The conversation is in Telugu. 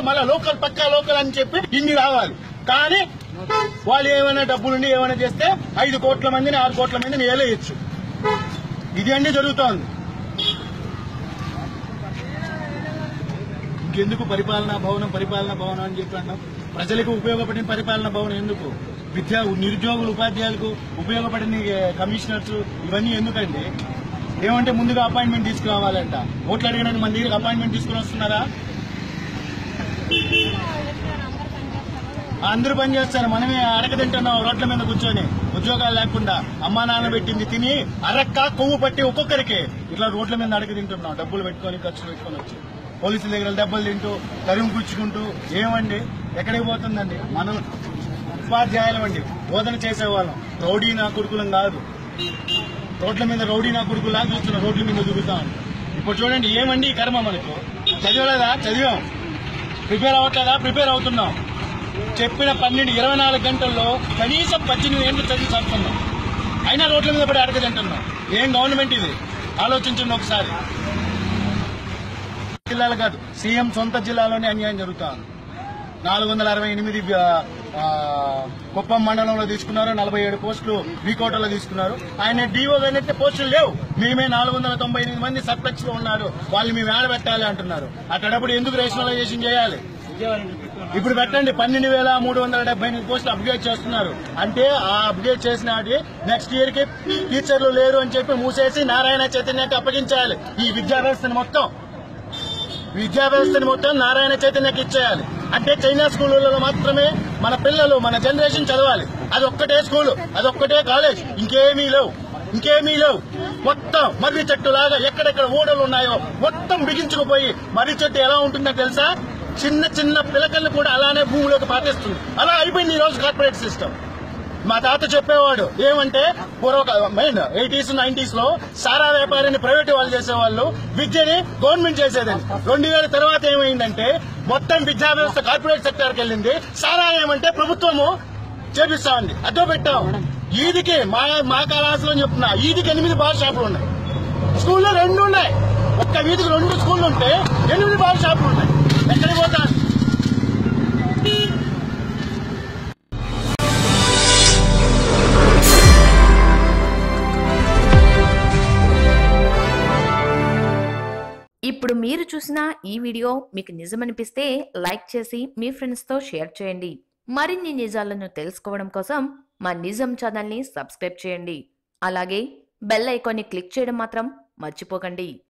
మళ్ళీ లోకల్ పక్కా లోకల్ అని చెప్పి ఇన్ని రావాలి. కానీ వాళ్ళు ఏమైనా డబ్బులుండి ఏమైనా చేస్తే 5 కోట్ల మందిని 6 కోట్ల మందిని ఏలేయచ్చు. ఇది అన్నీ జరుగుతోంది. ఇంకెందుకు పరిపాలనా భవనం అని చెప్పి అన్నాం. ప్రజలకు ఉపయోగపడిన పరిపాలనా భవనం ఎందుకు? నిరుద్యోగులు ఉపాధ్యాయులకు ఉపయోగపడిన కమిషనర్స్ ఇవన్నీ ఎందుకండి? ఏమంటే ముందుగా అపాయింట్మెంట్ తీసుకురావాలంట. ఓట్లు అడిగడానికి మన దగ్గరికి అపాయింట్మెంట్ తీసుకుని వస్తున్నారా? అందరూ పనిచేస్తారు, మనమే అడగ తింటున్నాం రోడ్ల మీద కూర్చొని ఉద్యోగాలు లేకుండా. అమ్మా నాన్న పెట్టింది తిని అరక్క కొవ్వు పట్టి ఒక్కొక్కరికి ఇట్లా రోడ్ల మీద అడగ తింటున్నాం. డబ్బులు పెట్టుకొని ఖర్చులు పెట్టుకొని వచ్చి పోలీసుల దగ్గర దెబ్బలు తింటూ తరుము కూర్చుకుంటూ. ఏమండి ఎక్కడికి పోతుందండి? మనం ఉపాధ్యాయులు అండి, బోధన చేసేవాళ్ళం. రౌడీ నా కొడుకులం కాదు. రోడ్ల మీద రౌడీ నా కొడుకులా చూస్తున్నాం, రోడ్ల మీద దిగుతాం. ఇప్పుడు చూడండి ఏమండి కర్మ మనకు. చదివలేదా? చదివాం. ప్రిపేర్ అవ్వట్లేదా? ప్రిపేర్ అవుతున్నాం. చెప్పిన 24 గంటల్లో కనీసం 18 ఏళ్ళు చదివి చదువుతున్నాం. అయినా రోడ్ల మీద పడి అడగదంటున్నాం. ఏం గవర్నమెంట్ ఇది? ఆలోచించండి ఒకసారి. జిల్లాలు కాదు, సీఎం సొంత జిల్లాలోనే అన్యాయం జరుగుతా ఉంది. 468 కుప్పం మండలంలో తీసుకున్నారు. 47 పోస్టులు వీకోటలో తీసుకున్నారు. ఆయన డీఓ గారి పోస్టులు లేవు. మేమే 498 మంది సర్పంచ్ లో ఉన్నారు, వాళ్ళు మేము ఏడబెట్టాలి అంటున్నారు. అట్టడప్పుడు ఎందుకు రేషనలైజేషన్ చేయాలి? ఇప్పుడు పెట్టండి. 12,378 పోస్టులు అప్గ్రేడ్ చేస్తున్నారు. అంటే ఆ అప్గ్రేడ్ చేసిన నెక్స్ట్ ఇయర్ కి టీచర్లు లేరు అని చెప్పి మూసేసి నారాయణ చైతన్యకి అప్పగించాలి. ఈ విద్యా వ్యవస్థను మొత్తం నారాయణ చైతన్యకి ఇచ్చేయాలి. అంటే చైనా స్కూళ్ళలో మాత్రమే మన పిల్లలు, మన జనరేషన్ చదవాలి. అదొక్కటే స్కూలు, అదొక్కటే కాలేజ్, ఇంకేమీ లేవు. మొత్తం మర్రి చెట్టు లాగా ఎక్కడెక్కడ ఊడలు ఉన్నాయో మొత్తం బిగించుకుపోయి, మర్రి చెట్టు ఎలా ఉంటుందో తెలుసా? చిన్న చిన్న పిలకల్ని కూడా అలానే భూమిలోకి పాతేస్తుంది. అలా అయిపోయింది ఈ రోజు కార్పొరేట్ సిస్టమ్. మా తాత చెప్పేవాడు ఏమంటే, మెయిన్ 80s 90s లో సారా వ్యాపారాన్ని ప్రైవేట్ వాళ్ళు చేసేవాళ్ళు, విద్యని గవర్నమెంట్ చేసేదని. 2000 తర్వాత ఏమైందంటే మొత్తం విద్యా వ్యవస్థ కార్పొరేట్ సెక్టార్కి వెళ్ళింది. సారా ఏమంటే ప్రభుత్వము చేపిస్తా ఉంది. అదో పెట్టాం. ఈదికి మా కళాశాలలో చెప్తున్నా, ఈదికి 8 బార్ షాపులు ఉన్నాయి. స్కూల్లో 2 ఉన్నాయి. ఒక్క వీధికి 2 స్కూళ్ళు ఉంటే 8 బార్ షాపులు ఉన్నాయి. ఎక్కడికి పోతాను? ఇప్పుడు మీరు చూసిన ఈ వీడియో మీకు నిజమనిపిస్తే లైక్ చేసి మీ ఫ్రెండ్స్తో షేర్ చేయండి. మరిన్ని నిజాలను తెలుసుకోవడం కోసం మా నిజం ఛానల్ని సబ్స్క్రైబ్ చేయండి. అలాగే బెల్ ఐకాన్ని క్లిక్ చేయడం మాత్రం మర్చిపోకండి.